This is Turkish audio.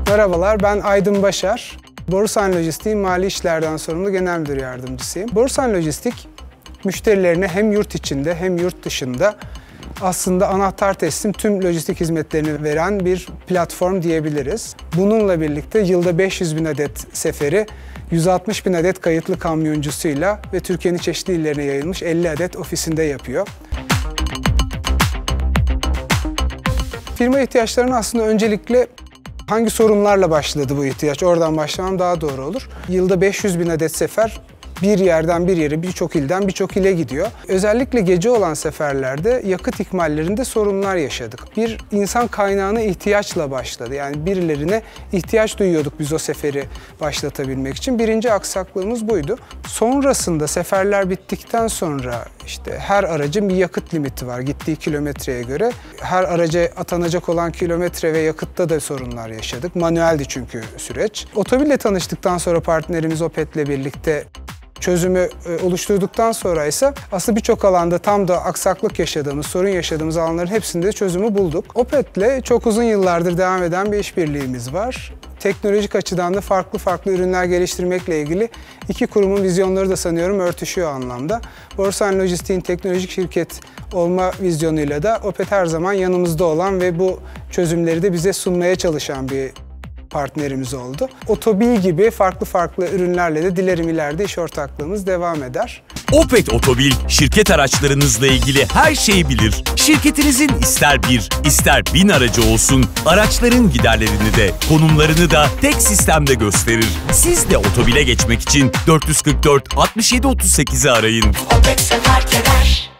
Merhabalar, ben Aydın Başar. Borusan Lojistik'in Mali İşlerden Sorumlu Genel Müdür Yardımcısıyım. Borusan Lojistik, müşterilerine hem yurt içinde hem yurt dışında aslında anahtar teslim tüm lojistik hizmetlerini veren bir platform diyebiliriz. Bununla birlikte yılda 500 bin adet seferi, 160 bin adet kayıtlı kamyoncusuyla ve Türkiye'nin çeşitli illerine yayılmış 50 adet ofisinde yapıyor. Firma ihtiyaçlarını aslında öncelikle hangi sorunlarla başladı bu ihtiyaç? Oradan başlamam daha doğru olur. Yılda 500 bin adet sefer bir yerden bir yere, birçok ilden birçok ile gidiyor. Özellikle gece olan seferlerde yakıt ikmallerinde sorunlar yaşadık. Bir insan kaynağına ihtiyaçla başladı. Yani birilerine ihtiyaç duyuyorduk biz o seferi başlatabilmek için. Birinci aksaklığımız buydu. Sonrasında seferler bittikten sonra işte her aracın bir yakıt limiti var gittiği kilometreye göre. Her araca atanacak olan kilometre ve yakıtta da sorunlar yaşadık. Manueldi çünkü süreç. Otobil'le tanıştıktan sonra partnerimiz Opet'le birlikte çözümü oluşturduktan sonra ise aslında birçok alanda tam da aksaklık yaşadığımız, sorun yaşadığımız alanların hepsinde çözümü bulduk. Opet'le çok uzun yıllardır devam eden bir işbirliğimiz var. Teknolojik açıdan da farklı ürünler geliştirmekle ilgili iki kurumun vizyonları da sanıyorum örtüşüyor anlamda. Borusan Lojistik'in teknolojik şirket olma vizyonuyla da Opet her zaman yanımızda olan ve bu çözümleri de bize sunmaya çalışan bir partnerimiz oldu. Otobil gibi farklı ürünlerle de dilerim ileride iş ortaklığımız devam eder. Opet Otobil, şirket araçlarınızla ilgili her şeyi bilir. Şirketinizin ister 1, ister 1000 aracı olsun, araçların giderlerini de, konumlarını da tek sistemde gösterir. Siz de Otobil'e geçmek için 444 67 38'i arayın. Opet fark eder.